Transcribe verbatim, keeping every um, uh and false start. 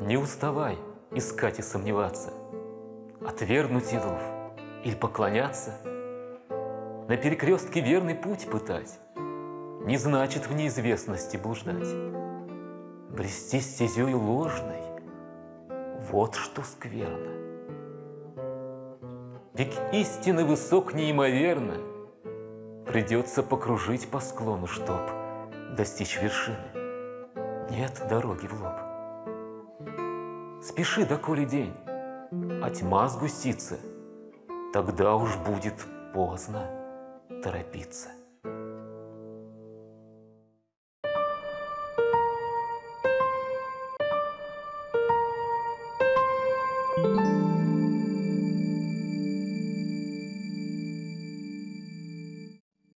Не уставай искать и сомневаться, отвергнуть идолов или поклоняться. На перекрестке верный путь пытать не значит в неизвестности блуждать. Брести стезею ложной — вот что скверно. Пик истины высок неимоверно, придется покружить по склону, чтоб достичь вершины. Нет дороги в лоб. Спеши, доколе день, а тьма сгустится, тогда уж будет поздно торопиться.